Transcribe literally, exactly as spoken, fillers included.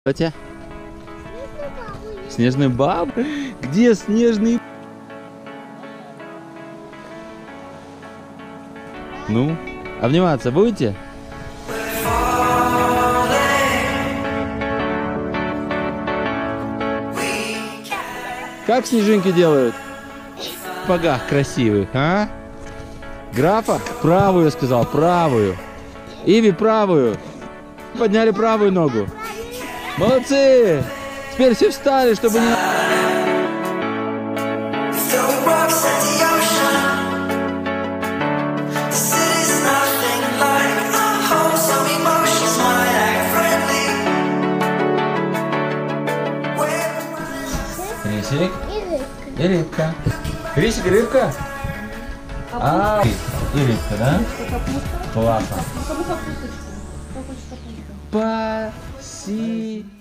Хотя снежный баб? Где снежный? Ну, обниматься будете? Как снежинки делают? В погах красивых, а? Графа? Правую, сказал, правую. Иви, правую. Подняли правую ногу. Молодцы! Теперь все встали, чтобы не... Рисик и рыбка. Рисик и рыбка? А, и рыбка, да? Классно. Спасибо.